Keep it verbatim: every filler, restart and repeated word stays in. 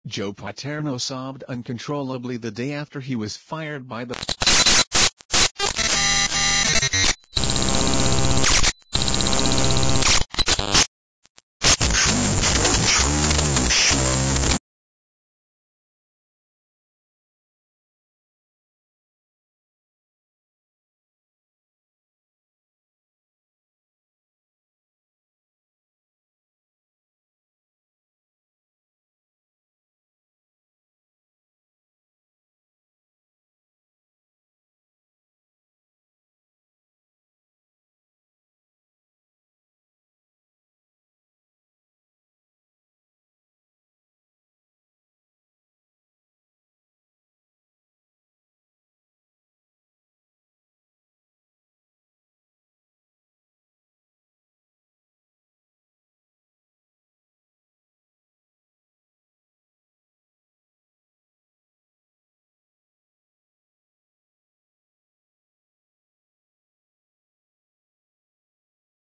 Joe Paterno sobbed uncontrollably the day after he was fired by the